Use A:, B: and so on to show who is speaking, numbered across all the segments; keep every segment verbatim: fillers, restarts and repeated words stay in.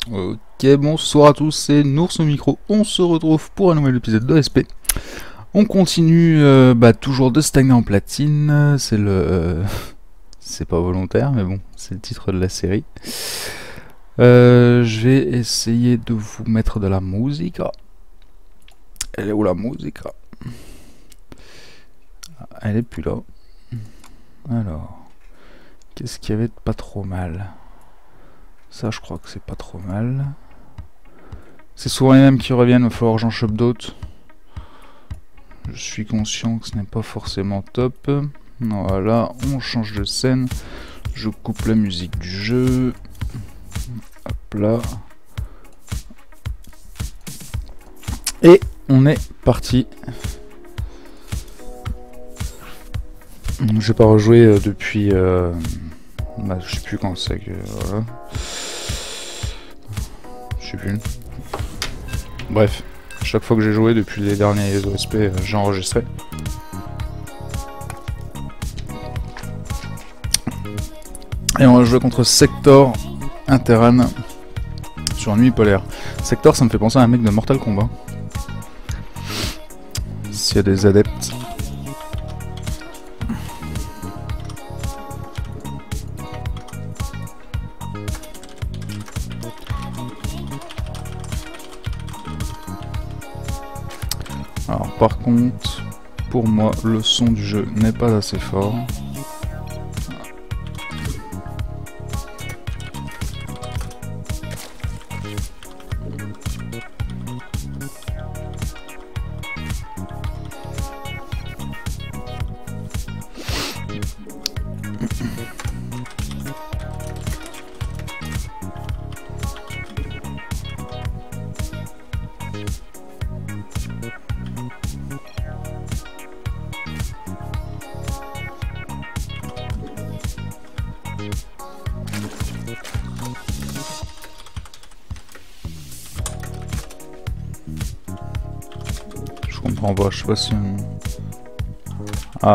A: Ok, bonsoir à tous, c'est Nours au micro. On se retrouve pour un nouvel épisode d'O S P. On continue euh, bah, toujours de stagner en platine. C'est le. Euh, c'est pas volontaire, mais bon, c'est le titre de la série. Euh, je vais essayer de vous mettre de la musique. Elle est où la musique? Elle est plus là. Alors, qu'est-ce qu'il y avait de pas trop mal? Ça, je crois que c'est pas trop mal. C'est souvent les mêmes qui reviennent, il va falloir que j'en chope d'autres. Je suis conscient que ce n'est pas forcément top. Voilà, on change de scène. Je coupe la musique du jeu. Hop là. Et on est parti. J'ai pas rejoué depuis... Euh, bah, je sais plus quand c'est que... Voilà. Je sais plus. Bref. Chaque fois que j'ai joué depuis les derniers O S P, euh, j'ai enregistré. Et on va jouer contre Sector Interan sur Nuit Polaire. Sector, ça me fait penser à un mec de Mortal Kombat. S'il y a des adeptes. Alors par contre, pour moi, le son du jeu n'est pas assez fort. Je comprends pas, je sais pas si on... Ah.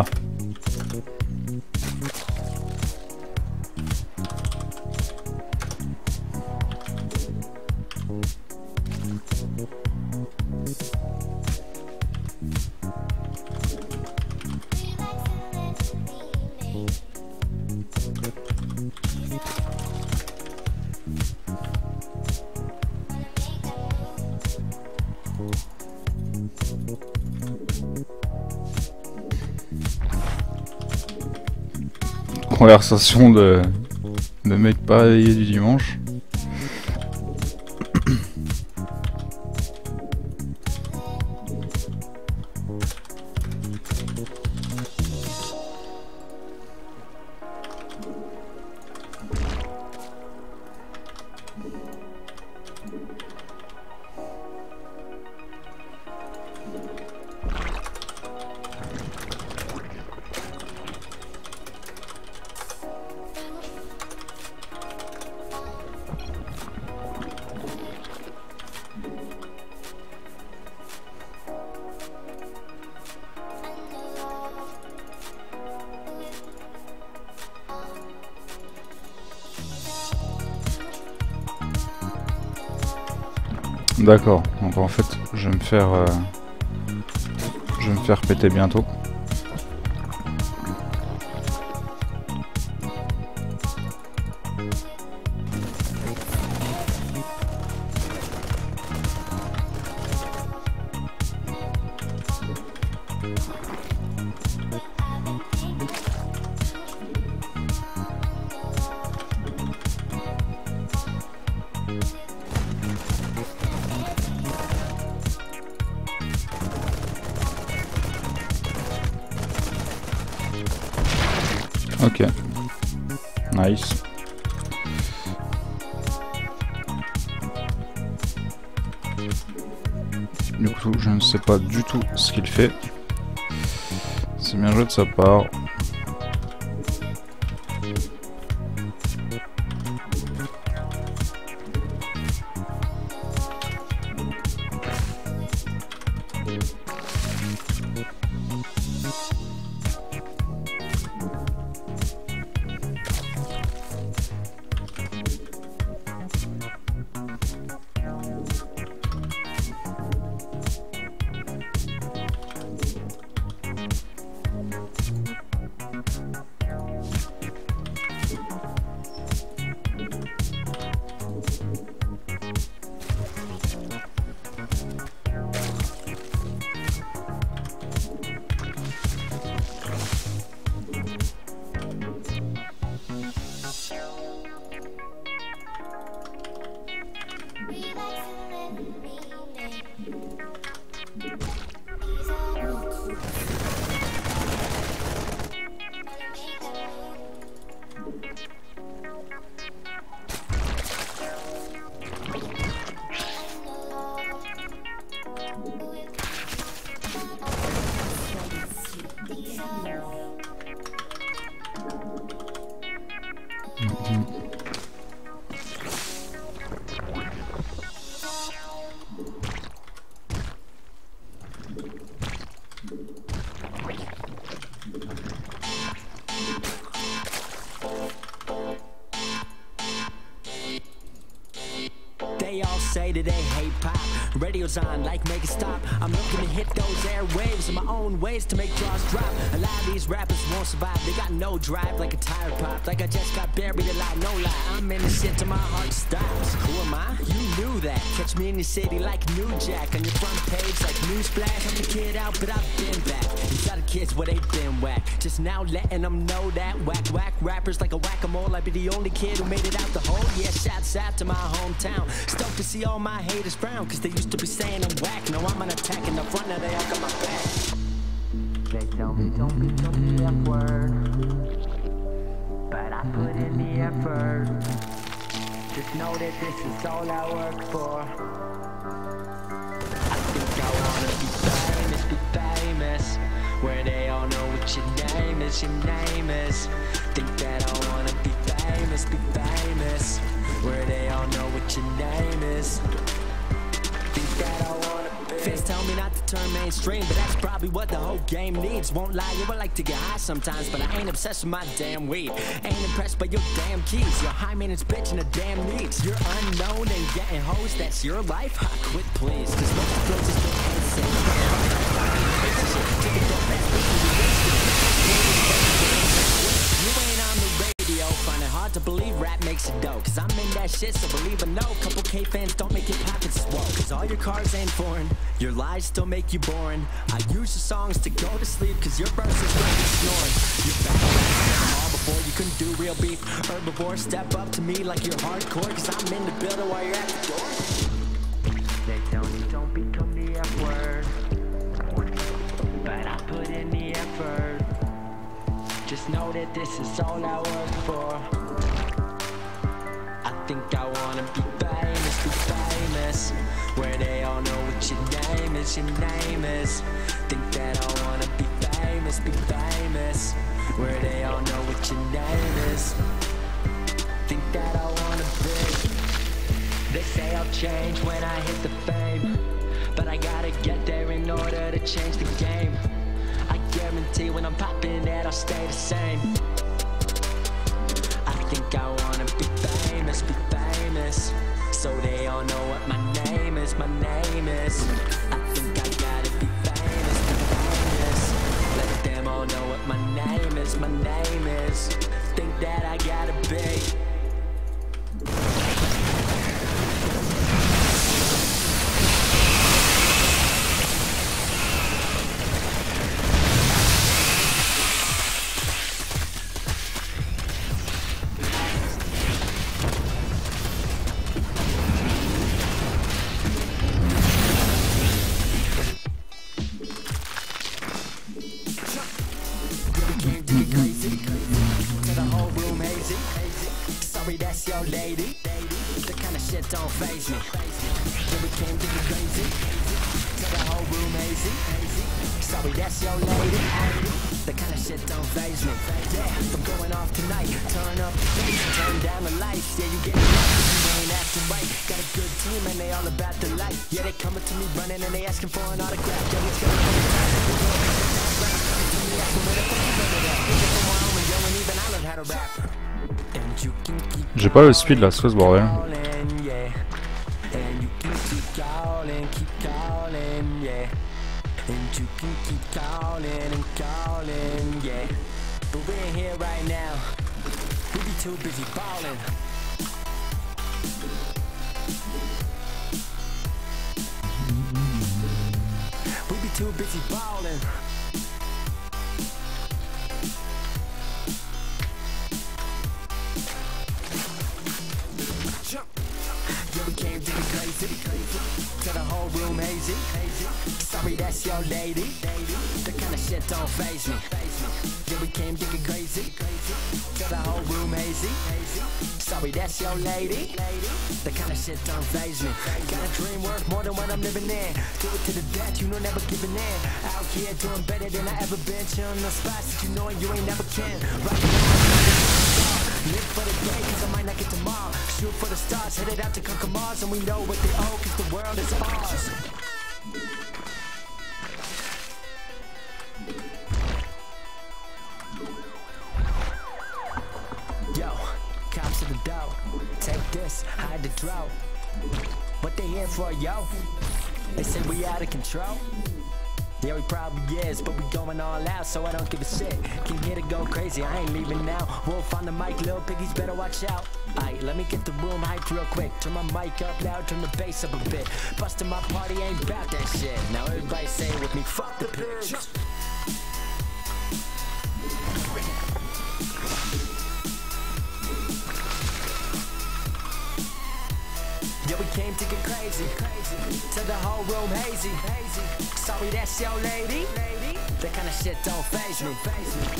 A: Conversation de, de mec pas réveillé du dimanche. D'accord, donc en fait je vais me faire euh, je vais me faire péter bientôt. Ok. Nice. Du coup, je ne sais pas du tout ce qu'il fait. C'est bien joué de sa part.
B: They all say that they hate pop. Radio's on like make it stop. I'm looking to hit those airwaves in my own ways to make draws drop. A lot of these rappers won't survive. They got no drive like a tire pop. Like I just got buried alive, no lie. I'm in the shit till my heart stops. Who am I? You knew that. Catch me in the city like New Jack. On your front page like Newsflash. I'm the kid out, but I've been back. These other kids, well, they been whack. Just now letting them know that. Whack, whack rappers like a whack-a-mole. I be the only kid who made it out the hole. Yeah, shouts out to my hometown. Stoked to see all my haters frown. Cause they used to be saying I'm whack. Now I'm an attack in the front, now they all got my back. They tell me don't be the F word, but I put in the effort. Just know that this is all I work for. I think I wanna be famous, be famous, where they all know what your name is, your name is. Think that I wanna be famous, be famous, where they all know what your name is. Think that I wanna be. Fans tell me not to turn mainstream, but that's probably what the whole game needs. Won't lie, you would like to get high sometimes, but I ain't obsessed with my damn weed. Ain't impressed by your damn keys. Your high maintenance bitch and a damn needs. You're unknown and getting hoes, that's your life? Ha, quit please, cause most of those is the insane. You ain't on the radio, find it hard to believe rap makes it dough. Cause I'm in that shit, so believe or no, couple K fans don't make your pockets swell. Cause all your cars ain't foreign, your lies still make you boring. I use your songs to go to sleep, cause your verses got you snoring. You're back all before you couldn't do real beef. Herbivore, step up to me like you're hardcore, cause I'm in the building while you're at the door. They tell me don't become the F word, but I put in the effort. Just know that this is all I work for. I think I wanna be famous, be famous, where they all know what your name is, your name is. Think that I wanna be famous, be famous, where they all know what your name is. Think that I wanna be. They say I'll change when I hit the fame, but I gotta get there in order to change the game. I guarantee when I'm popping that I'll stay the same. I think I wanna be famous, be famous, so they all know what my name is, my name is. I think I gotta be famous, be famous, let them all know what my name is, my name is. Think that I gotta be. That's your lady. The kind of shit don't faze me. Then we came to get crazy. Till the whole room hazy. Sorry, that's your lady. The kind of shit don't faze me. Yeah, I'm going off tonight. Turn up the bass, turn down the lights. Yeah, you get it right, you ain't acting right. Got a good team and they all about the light. Yeah, they coming to me running and they asking for an autograph. Yeah, it's gonna be time.
A: J'ai pas le speed là, c'est quoi ce bordel? To the whole room hazy. Sorry, that's your lady. The kind of shit don't faze me. Yeah, we came to get crazy. To the whole room hazy. Sorry, that's your lady. The kind of shit don't faze me. Got a dream worth more than what I'm living in. Do it to the death, you know, never giving in. Out here doing better than I ever been. Chillin' the spots that you know you ain't never can. Right now, live for the day, cause I might not get tomorrow. Shoot for the stars, headed out to conquer Mars. And we know what they owe, cause the world is ours. Yo, cops to the door. Take this, hide the drought.
B: what they here for, yo? They say we out of control. Yeah, we probably is, but we going all out, so I don't give a shit. Can get it go crazy, I ain't leaving now. Wolf on the mic, little piggies better watch out. Aight, let me get the room hyped real quick. Turn my mic up loud, turn the bass up a bit. Bustin' my party ain't about that shit. Now everybody say it with me, fuck the pigs. Yeah, we came to get crazy, crazy. To the whole room hazy, hazy. Sorry, that's your lady, lady. That kind of shit don't faze me, faze me.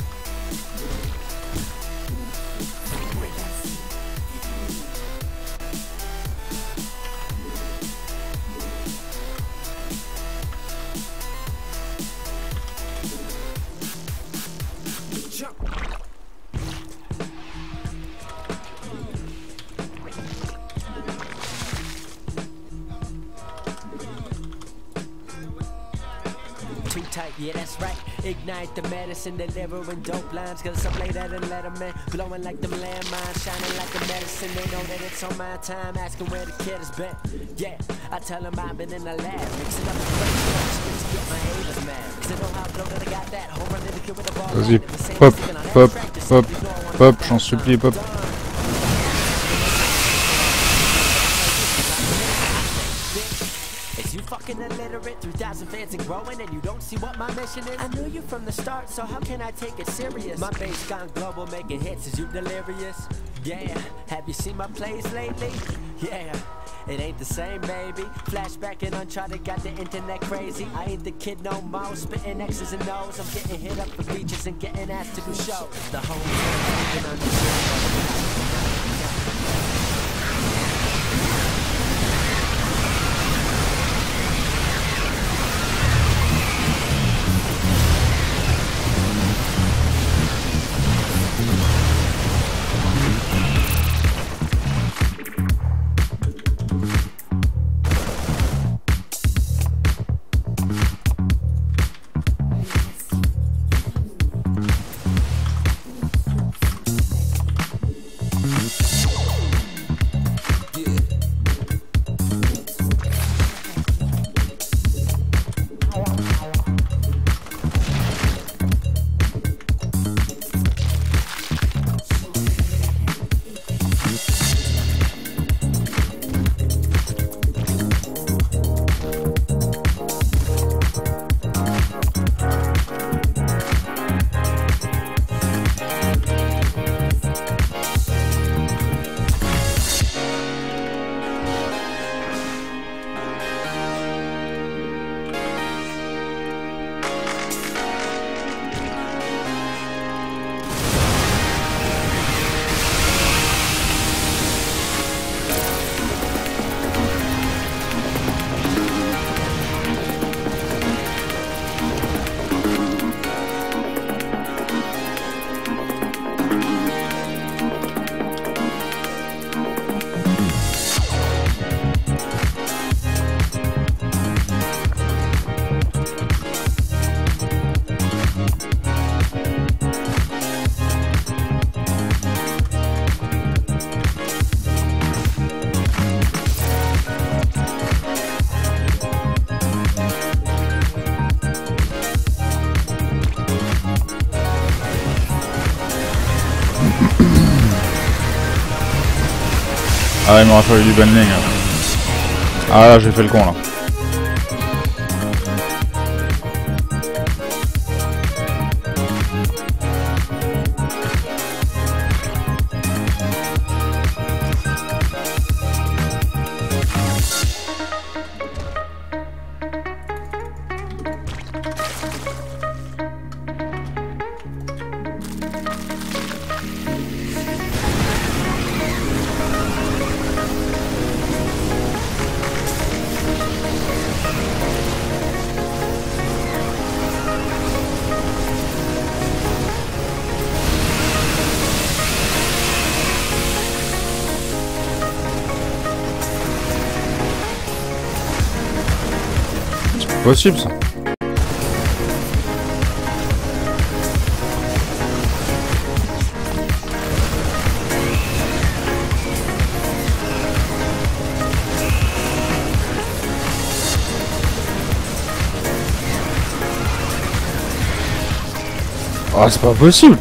B: Yeah, that's right. Ignite the medicine, delivering dope lines. Cause I'm laid at a letterman, blowing like them landmines, shining like the medicine. They know that it's on my time, asking where the kid has been. Yeah, I tell them I've been in the lab, mixing up the flavors to get my haters mad. Cause they know how blow that I got that home run in the kid with the ball.
A: Vas-y, pop, pop, pop, pop, j'en supplie, pop.
B: Fucking illiterate, three thousand fans and growing, and you don't see what my mission is. I knew you from the start, so how can I take it serious? My bass gone global, making hits, is you delirious? Yeah, have you seen my plays lately? Yeah, it ain't the same, baby. Flashback and Uncharted got the internet crazy. I ain't the kid no more, spitting X's and O's. I'm getting hit up for features and getting asked to do shows. The whole thing on the show.
A: Ah, il m'aura fallu du bundling. Ah là, j'ai fait le con là. Possible ça. Oh, c'est pas possible.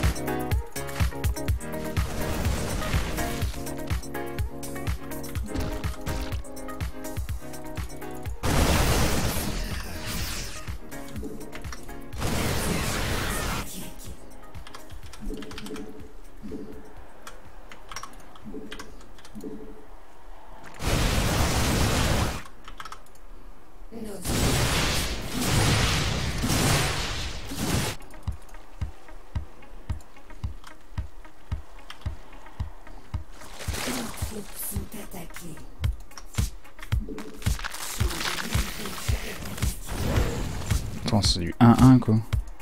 A: Attends, c'est du un un quoi.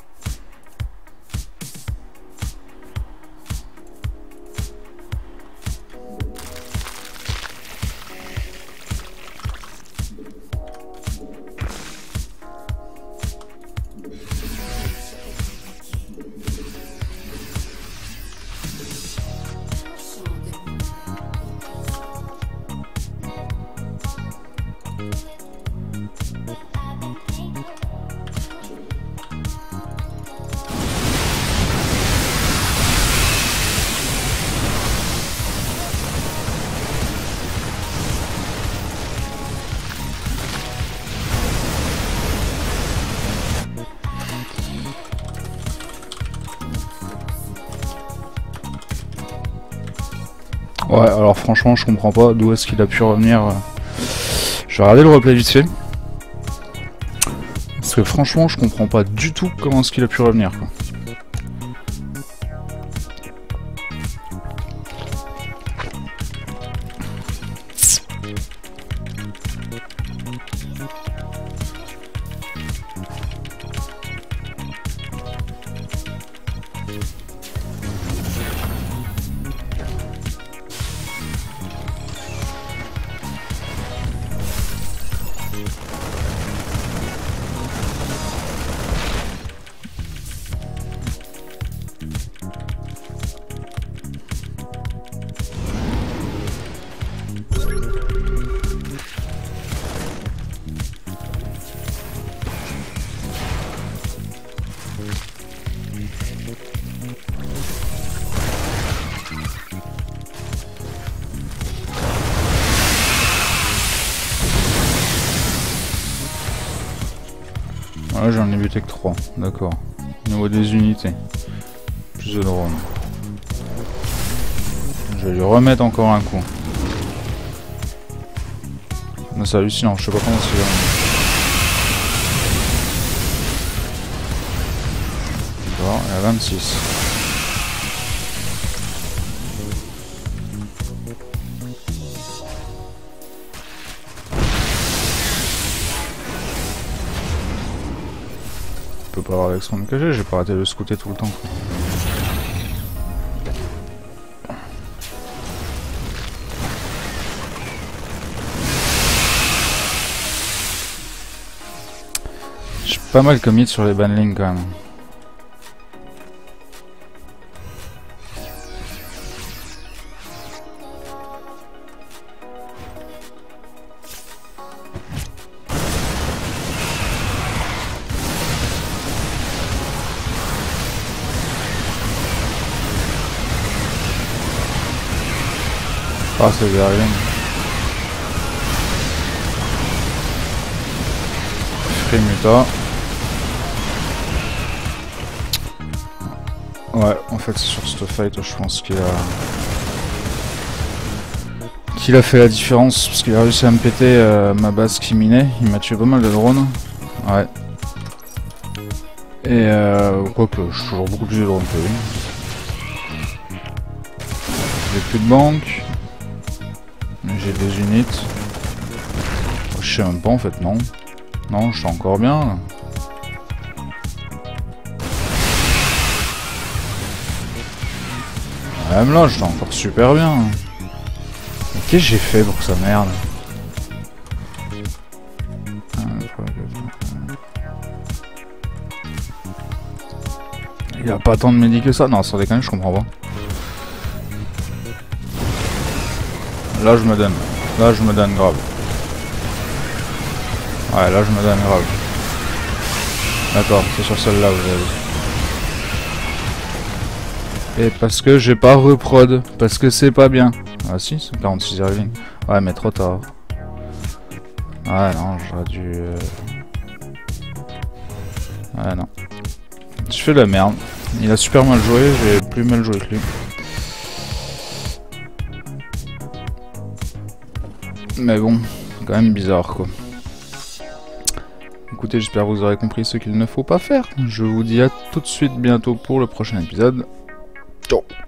A: Ouais, alors franchement, je comprends pas d'où est-ce qu'il a pu revenir. Je vais regarder le replay vite fait. Parce que franchement, je comprends pas du tout comment est-ce qu'il a pu revenir, quoi. Voilà, j'en ai buté que trois, d'accord. Au niveau des unités, plus de drones. Je vais lui remettre encore un coup. Mais c'est hallucinant, je sais pas comment c'est. D'accord, il y a vingt-six. Je peux pas avoir avec son caché, j'ai pas arrêté de le scouter tout le temps. Quoi. J'ai pas mal commit sur les banlings quand même. Ah, c'est derrière. Frimuta. Ouais, en fait, sur cette fight, je pense qu'il a... qu'il a fait la différence, parce qu'il a réussi à me péter euh, ma base qui minait. Il m'a tué pas mal de drones. Ouais. Et euh, quoique, je suis toujours beaucoup plus de drones que lui. J'ai plus de banque. J'ai des unités. Oh, je sais même pas en fait, non. Non, je suis encore bien là. Même là, j'étais encore super bien. Mais qu'est-ce que j'ai fait pour que ça merde? Il a pas tant de médicaments que ça? Non, sans déconner, je comprends pas. Là je me donne, là je me donne grave. Ouais, là je me donne grave. D'accord, c'est sur celle-là où j'avais. Et parce que j'ai pas reprod. Parce que c'est pas bien. Ah si, c'est quarante-six Irving. Ouais, mais trop tard. Ouais, non, j'aurais dû... Euh... Ouais, non. Je fais de la merde. Il a super mal joué, j'ai plus mal joué que lui. Mais bon, c'est quand même bizarre, quoi. Écoutez, j'espère que vous aurez compris ce qu'il ne faut pas faire. Je vous dis à tout de suite bientôt pour le prochain épisode. Ciao.